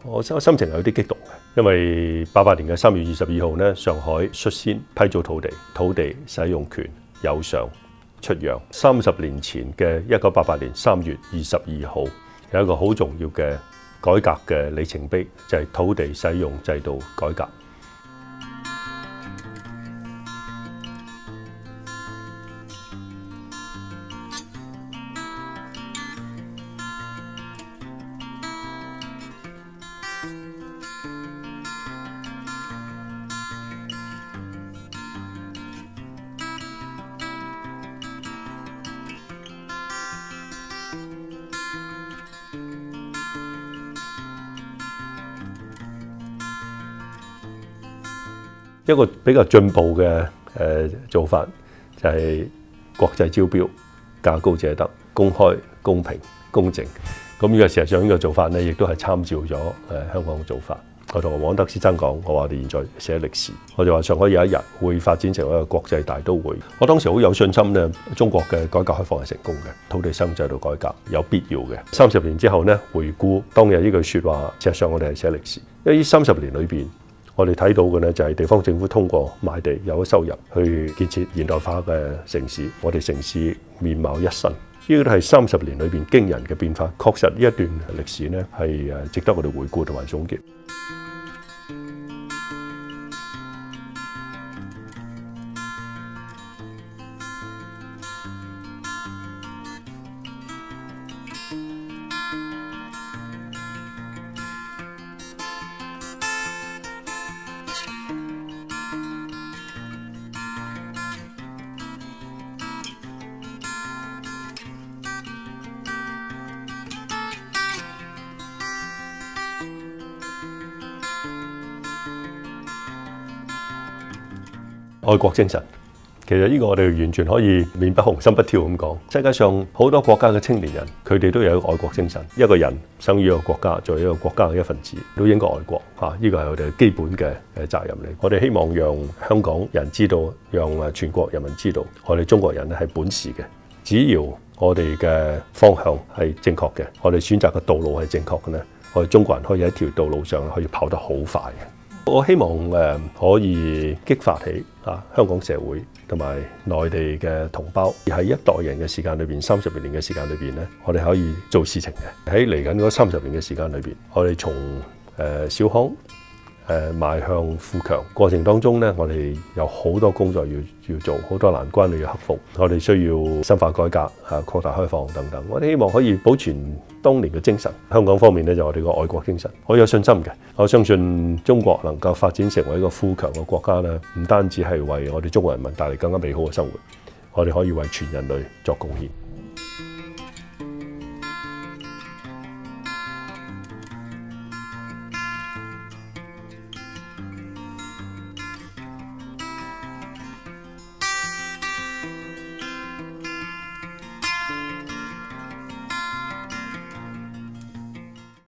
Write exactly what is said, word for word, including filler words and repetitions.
我心心情係有啲激動嘅，因為八八年嘅三月二十二號呢，上海率先批租土地，土地使用權有償出讓。三十年前嘅一九八八年三月二十二號，有一個好重要嘅改革嘅里程碑，就係土地使用制度改革。一個比較進步嘅誒做法就係國際招標，價高者得，公開、公平、公正。咁呢個事實上呢個做法呢，亦都係參照咗誒香港嘅做法。我同黃德先生講，我話我哋現在寫歷史，我就話上海有一日會發展成為一個國際大都會。我當時好有信心呢，中國嘅改革開放係成功嘅，土地使用制度改革有必要嘅。三十年之後呢，回顧當日呢句説話，事實上我哋係寫歷史，因為呢三十年裏邊。我哋睇到嘅呢，就係地方政府通過賣地有咗收入，去建設現代化嘅城市，我哋城市面貌一新。呢個都係三十年裏邊驚人嘅變化，確實呢一段歷史呢，係誒值得我哋回顧同埋總結。愛國精神，其實呢個我哋完全可以面不紅心不跳咁講。世界上好多國家嘅青年人，佢哋都有一個愛國精神。一個人生於一個國家，作為一個國家嘅一份子，都應該愛國嚇。呢個係我哋基本嘅誒責任嚟。我哋希望讓香港人知道，讓誒全國人民知道，我哋中國人咧係本事嘅。只要我哋嘅方向係正確嘅，我哋選擇嘅道路係正確嘅咧，我哋中國人可以喺條道路上可以跑得好快嘅。我希望誒可以激發起啊香港社會同埋內地嘅同胞，而喺一代人嘅時間裏邊，三十年嘅時間裏邊咧，我哋可以做事情嘅。喺嚟緊嗰三十年嘅時間裏邊，我哋從誒小康誒邁向富強過程當中咧，我哋有好多工作要要做，好多難關要克服。我哋需要深化改革、啊擴大開放等等。我哋希望可以保存當年嘅精神。香港方面咧，就我哋個愛國精神，我有信心嘅。我相信中國能夠發展成為一個富強嘅國家咧，唔單止係為我哋中國人民帶嚟更加美好嘅生活，我哋可以為全人類作貢獻。